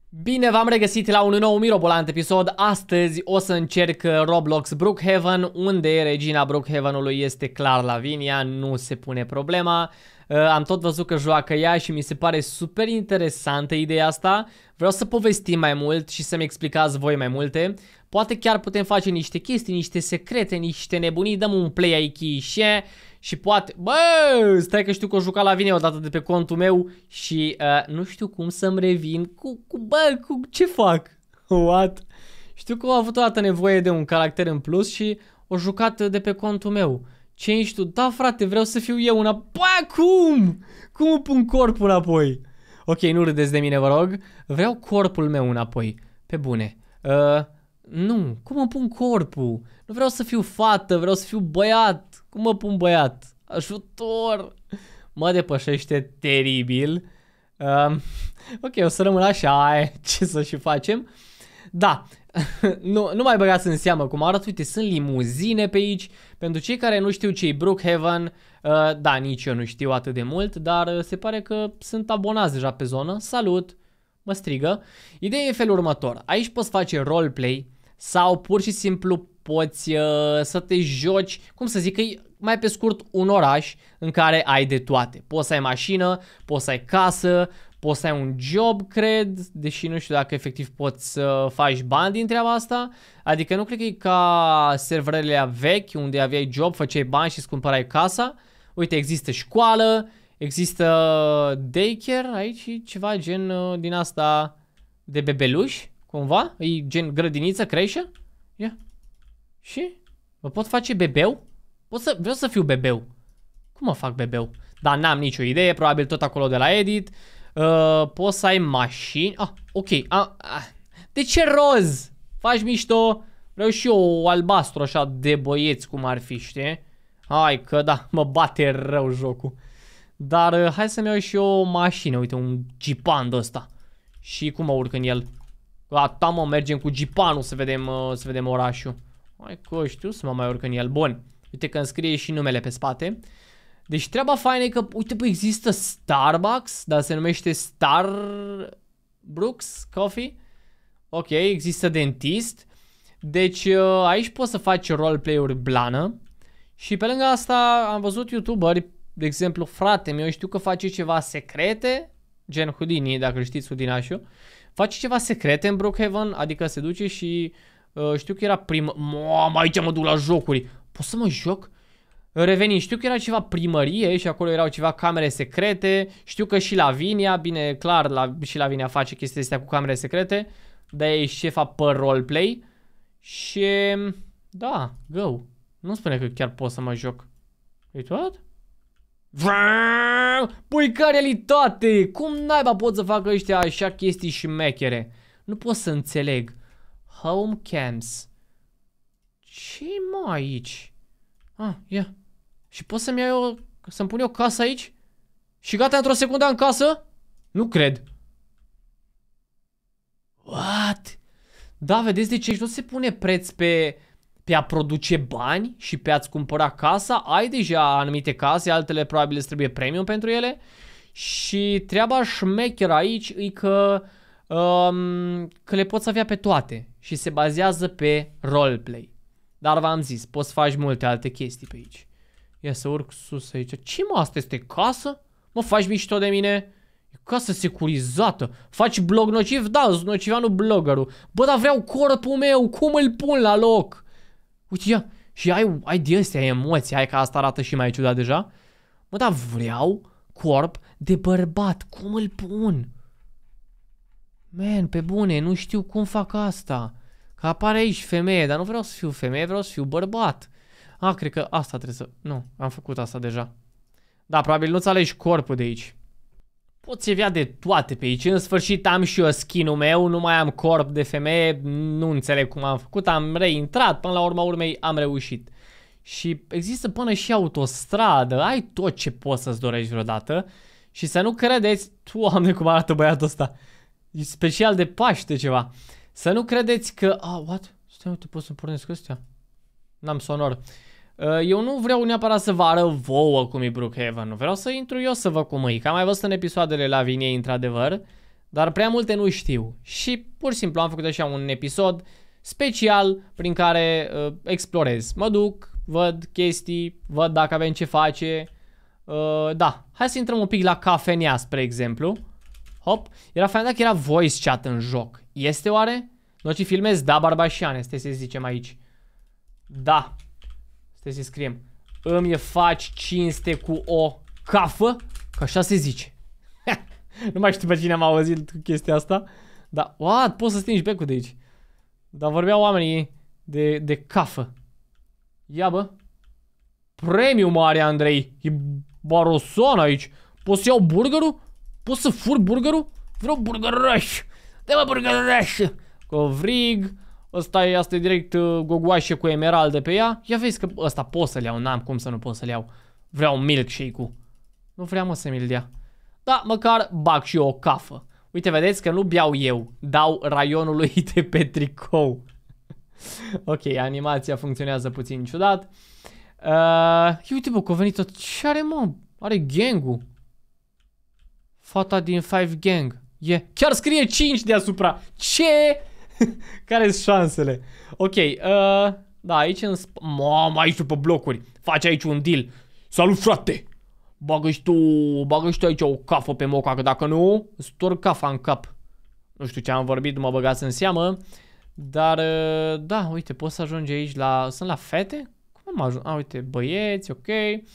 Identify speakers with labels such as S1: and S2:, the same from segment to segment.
S1: Bine v-am regăsit la un nou mirobolant episod. Astăzi o să încerc Roblox Brookhaven, unde regina Brookhavenului este clar Lavinia, nu se pune problema. Am tot văzut că joacă ea și mi se pare super interesantă ideea asta. Vreau să povestim mai mult și să-mi explicați voi mai multe. Poate chiar putem face niște chestii, niște secrete, niște nebunii. Dăm un play aici și poate... Bă, stai că știu că o jucat Lavinia odată de pe contul meu și nu știu cum să-mi revin cu ce fac? What? Știu că am avut o dată nevoie de un caracter în plus și o jucat de pe contul meu. Ce ești tu? Da, frate, vreau să fiu eu una... Bă, cum? Cum îmi pun corpul înapoi? Ok, nu râdeți de mine, vă rog. Vreau corpul meu înapoi. Pe bune. Nu, cum îmi pun corpul? Nu vreau să fiu fată, vreau să fiu băiat. Cum mă pun băiat? Ajutor! Mă depășește teribil. Ok, o să rămân așa, ce să și facem. Da, nu mai băgați în seamă cum arată. Uite, sunt limuzine pe aici. Pentru cei care nu știu ce-i Brookhaven, da, nici eu nu știu atât de mult, dar se pare că sunt abonați deja pe zonă. Salut! Mă strigă. Ideea e felul următor. Aici poți face roleplay sau pur și simplu poți să te joci, cum să zic, că e mai pe scurt un oraș în care ai de toate. Poți să ai mașină, poți să ai casă, poți să ai un job, cred, deși nu știu dacă efectiv poți să faci bani din treaba asta. Adică nu cred că e ca serverele vechi unde aveai job, făceai bani și îți cumpărai casa. Uite, există școală, există daycare aici, ceva gen din asta de bebeluș, cumva? E gen grădiniță, creșă? Ia. Și? Mă pot face bebeu? Vreau să fiu bebeu. Cum mă fac bebeu? Dar n-am nicio idee, probabil tot acolo de la edit. Poți să ai mașini. Ok. De ce roz? Faci mișto? Vreau și eu albastru așa de băieți cum ar fi, știi? Hai că da, mă bate rău jocul. Dar hai să-mi iau și eu o mașină. Uite, un jeepan de ăsta. Și cum mă urc în el? Gata, mă, mergem cu jeepanul să vedem orașul. Hai că știu să mă mai urc în el. Bun. Uite că îmi scrie și numele pe spate. Deci treaba faină e că, uite, bă, există Starbucks, dar se numește Starbucks Coffee. Ok, există dentist. Deci aici poți să faci roleplay-uri blană. Și pe lângă asta am văzut youtuberi, de exemplu, frate meu, știu că face ceva secrete, gen Houdini, dacă știți Houdinașul. Face ceva secrete în Brookhaven, adică se duce și știu că era Mamă, aici mă duc la jocuri. Pot să mă joc? Revenind, știu că era ceva primărie și acolo erau ceva camere secrete. Știu că și Lavinia, bine, clar, și Lavinia face chestia astea cu camere secrete. Dar e șefa pe roleplay. Și da, go. Nu spune că chiar pot să mă joc. Wait, what? Păi, ca realitate! Cum naiba pot să facă ăștia așa chestii șmechere? Nu pot să înțeleg. Home cams. Ce mă aici? Ia. Și pot să-mi iau să-mi pun eu casă aici? Și gata, într-o secundă în casă? Nu cred. What? Da, vedeți de ce aici nu se pune preț pe a produce bani și pe a-ți cumpăra casa. Ai deja anumite case, altele probabil îți trebuie premium pentru ele. Și treaba șmecheră aici e că le poți avea pe toate și se bazează pe roleplay. Dar v-am zis, poți faci multe alte chestii pe aici. Ia să urc sus aici. Ce mă, asta este casă? Mă, faci mișto de mine? E casă securizată. Faci blog nociv? Da, nocivanul bloggerul. Bă, dar vreau corpul meu. Cum îl pun la loc? Uite, ia. Și ai de astea emoții. Hai că asta arată și mai ciudat deja. Bă, dar vreau corp de bărbat. Cum îl pun? Man, pe bune, nu știu cum fac asta. Că apare aici femeie, dar nu vreau să fiu femeie, vreau să fiu bărbat. Cred că asta trebuie să... Nu, am făcut asta deja. Da, probabil nu-ți alegi corpul de aici. Poți avea de toate pe aici. În sfârșit am și eu skin-ul meu, nu mai am corp de femeie, nu înțeleg cum am făcut, am reintrat, până la urma urmei am reușit. Și există până și autostradă, ai tot ce poți să-ți dorești vreodată. Și să nu credeți, Doamne, cum arată băiatul ăsta. E special de Paște ceva. Să nu credeți că... what? Stai, uite, pot să pornesc ăstea? N-am sonor. Eu nu vreau neapărat să vă arăt vouă cum e Brookhaven. Vreau să intru eu să văd cum e. Că am mai văzut în episoadele Laviniei, într-adevăr. dar prea multe nu știu. Și pur și simplu am făcut așa un episod special prin care explorez. Mă duc, văd chestii, văd dacă avem ce face. Da, hai să intrăm un pic la cafenea, spre exemplu. Hop, era fain dacă era voice chat în joc. Este oare? Noi ce filmez? Da, Barbașane, stai să zicem aici. Da. Stai să scriem. Îmi faci cinste cu o cafă? Că așa se zice. Nu mai știu pe cine am auzit chestia asta. Da, what? Poți să stingi becul de aici. Dar vorbeau oamenii de cafă. Ia bă. Premiu mare, Andrei. E baroson aici. Poți să iau burgerul? Poți să fur burgerul? Vreau burgerăș. Dă-mă burgerăș. Covrig. Asta e direct gogoașe cu emeralde pe ea. Ia vezi că ăsta pot să-l iau. N-am cum să nu pot să-l iau. Vreau milkshake-ul. Nu vreau mă să mi-l dea. Da, măcar bag și eu o cafă. Uite, vedeți că nu beau eu. Dau raionului de pe tricou. Ok, animația funcționează puțin ciudat. Uite bă, că a venit tot. Ce are mă? Are gang-ul. Fata din 5 Gang. Chiar scrie 5 deasupra. Ce? Care-s șansele? Ok, da, aici în mamă, aici pe blocuri. Faci aici un deal. Salut, frate! Bagă-și tu aici o cafă pe moca, că dacă nu, îți torc cafa în cap. Nu știu ce am vorbit, nu mă băgați în seamă. Dar, da, uite, poți să ajungi aici la... Sunt la fete? Cum am ajuns? Uite, băieți, ok.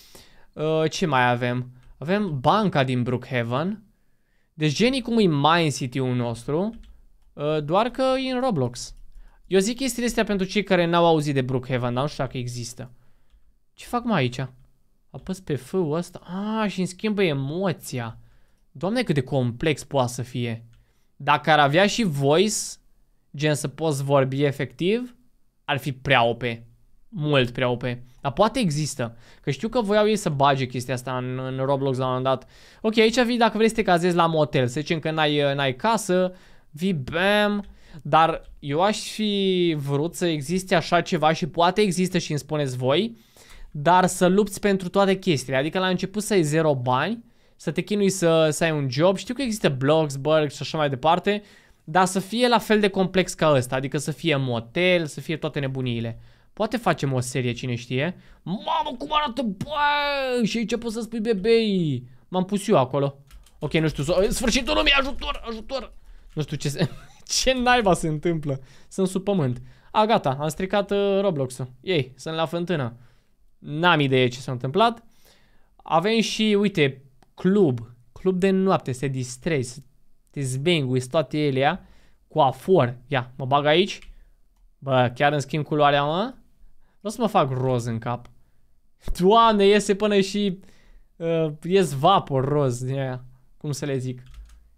S1: Ce mai avem? Avem banca din Brookhaven. Deci genii cum e Mine City-ul nostru, doar că e în Roblox. Eu zic chestiile astea pentru cei care n-au auzit de Brookhaven, dar nu știu dacă există. Ce fac mai aici? Apăs pe F-ul ăsta. Și îmi schimbă emoția. Doamne, cât de complex poate să fie. Dacă ar avea și voice, gen să poți vorbi efectiv, ar fi prea OP. Mult prea OP. Dar poate există. Că știu că voiau ei să bage chestia asta în Roblox la un moment dat. Ok, aici vii dacă vrei să te cazezi la motel. Să zicem că n-ai casă. Vii, bam. Dar eu aș fi vrut să existe așa ceva și poate există și îmi spuneți voi. Dar să lupți pentru toate chestiile. Adică la început să ai 0 bani. Să te chinui să ai un job. Știu că există Bloxburg și așa mai departe. Dar să fie la fel de complex ca ăsta. Adică să fie motel, să fie toate nebuniile. Poate facem o serie, cine știe. Mamă, cum arată, bă! Și aici poți să spui bebei. M-am pus eu acolo. Ok, nu știu, sfârșitul lumii, ajutor, ajutor. Nu știu ce ce naiba se întâmplă. Sunt sub pământ. Gata, am stricat Roblox-ul. Ei, sunt la fântână. N-am idee ce s-a întâmplat. Avem și, uite, club. Club de noapte, să te distrezi, să te zbenguiți toate elea. Cu afor. Ia, mă bag aici. Bă, chiar îmi schimb culoarea, mă? Vreau să mă fac roz în cap. Doamne, iese până și... ies vapor roz din aia. Cum să le zic?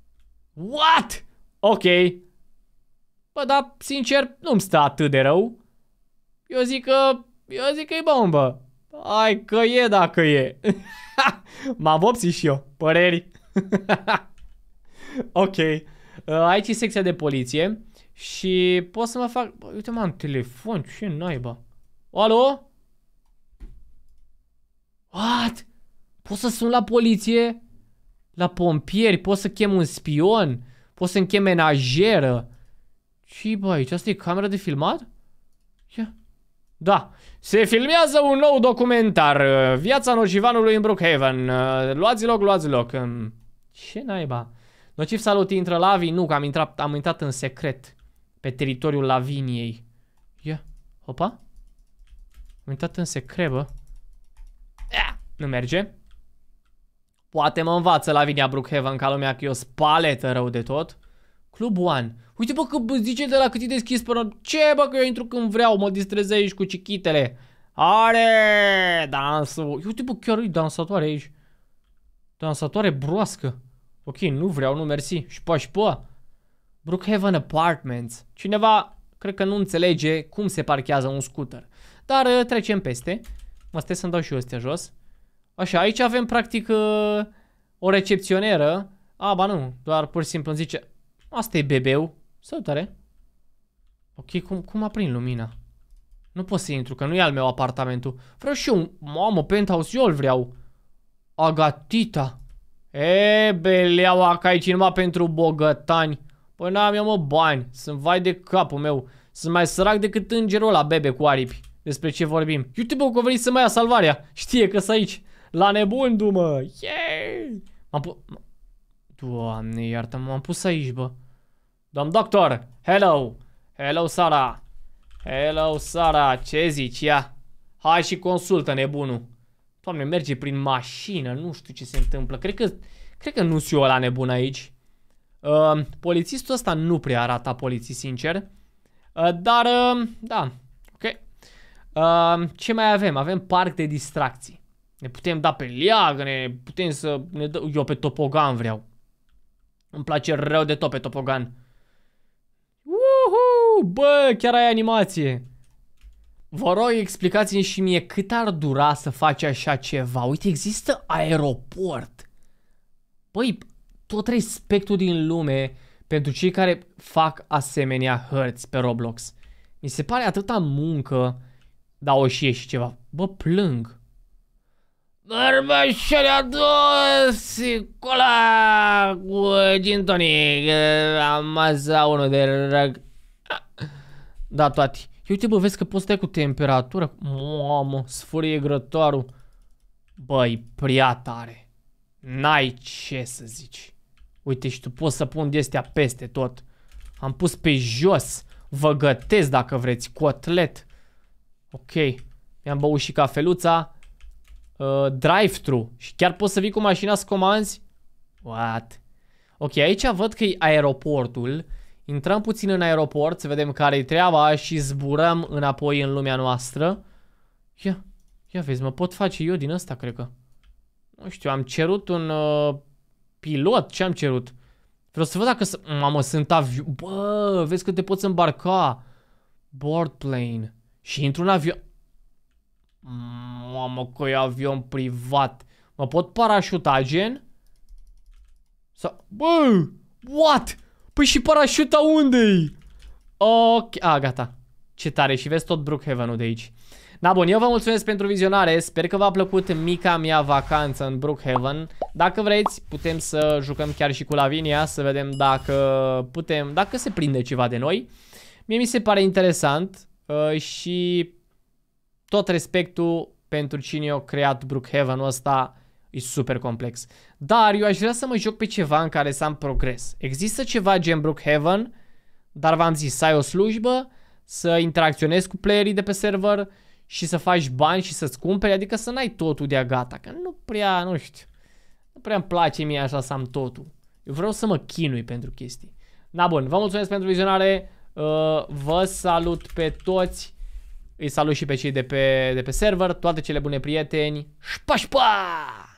S1: What? Ok. Bă, dar, sincer, nu-mi stă atât de rău. Eu zic că e bombă. Hai că e dacă e. M-am vopsit și eu. Păreri. Ok. Aici e secția de poliție. Și pot să mă fac... Bă, uite mă, am telefon, ce naiba. Alo? What? Pot să sun la poliție? La pompieri? Pot să chem un spion? Pot să-mi chem menajeră? Ce bă, aici? Asta e camera de filmat? Ia. Da. Se filmează un nou documentar. Viața nocivanului în Brookhaven. Luați loc, luați loc. Ce naiba? Nociv salut, intră Lavi? Nu, că am intrat în secret. Pe teritoriul Laviniei. Ia, hopa. Am intrat în secret, bă. Nu merge. Poate mă învață Lavinia Brookhaven ca lumea că eu spaletă rău de tot. Club One. Uite bă că zice de la cât e deschis până... Ce bă că eu intru când vreau, mă distrez aici cu cichitele. Are dansul. Uite bă, chiar e dansatoare aici. Dansatoare broască. Ok, nu vreau, nu mersi. Șpa. Brookhaven Apartments. Cineva, cred că nu înțelege cum se parchează un scooter. Dar trecem peste. Mă stai să-mi dau și eu astea jos. Așa, aici avem practic o recepționeră. Ba nu, doar pur și simplu îmi zice... Asta e bebeu. Salutare. Ok, cum aprind lumina? Nu pot să intru, că nu e al meu apartamentul. Vreau și eu, mamă, penthouse, eu îl vreau. Agatita. E, beleaua, că aici numai pentru bogătani. Păi n-am eu, mă, bani. Sunt vai de capul meu. Sunt mai sărac decât îngerul ăla, bebe cu aripi. Despre ce vorbim? Uite, bă, că a venit să mă ia salvarea. Știe că sunt aici. La nebundu, mă. Yay! Doamne, iartă-mă, m-am pus aici, bă. Domn doctor, hello. Hello, Sara. Hello, Sara. Ce zici, ia? Hai și consultă, nebunul. Doamne, merge prin mașină, nu știu ce se întâmplă. Cred că nu-s eu ăla nebun aici. Polițistul ăsta nu prea arată polițist, sincer. Dar, da, ok. Ce mai avem? Avem parc de distracții. Ne putem da pe leagă, ne putem să ne dă... Eu pe topogan vreau. Îmi place rău de tot pe topogan. Uhu! Bă, chiar ai animație. Vă rog, explicați-mi și mie cât ar dura să faci așa ceva. Uite, există aeroport. Băi, tot respectul din lume pentru cei care fac asemenea hărți pe Roblox. Mi se pare atâta muncă, dar o și e și ceva. Bă, plâng. Bărbășoarea dos, cola cu gin tonic, am masa unul de răg. Da, toate. Uite, bă, vezi că poți stai cu temperatură. Mamă, sfârie grătarul. Băi, prea tare. N-ai ce să zici. Uite, și tu poți să pun de-astea peste tot. Am pus pe jos. Vă gătesc dacă vreți. Cotlet. Ok. Mi-am băut și cafeluța. Drive-thru. Și chiar poți să vii cu mașina să comanzi? What? Ok, aici văd că e aeroportul. Intrăm puțin în aeroport să vedem care-i treaba și zburăm înapoi în lumea noastră. Ia vezi, mă pot face eu din ăsta, cred că. Nu știu, am cerut un pilot. Ce am cerut? Vreau să văd dacă... Mamă, sunt avion... Bă, vezi că te poți îmbarca. Board plane. Și intru în avion... Mamă, că e avion privat. Mă pot parașuta, gen? Sau... Bă! What? Păi și parașuta unde-i? Ok, gata. Ce tare, și vezi tot Brookhaven-ul de aici. Da, bun, eu vă mulțumesc pentru vizionare. Sper că v-a plăcut mica mea vacanță în Brookhaven. Dacă vreți, putem să jucăm chiar și cu Lavinia, să vedem dacă se prinde ceva de noi. Mie mi se pare interesant și tot respectul pentru cine a creat Brookhaven-ul ăsta. E super complex. Dar eu aș vrea să mă joc pe ceva în care să am progres. Există ceva gen Brookhaven, dar v-am zis, să ai o slujbă, să interacționezi cu playerii de pe server și să faci bani și să-ți cumperi, adică să n-ai totul de-a gata, că nu prea, nu știu, nu prea îmi place mie așa să am totul. Eu vreau să mă chinui pentru chestii. Na, bun, vă mulțumesc pentru vizionare, vă salut pe toți, îi salut și pe cei de pe server, toate cele bune prieteni, șpa, șpa!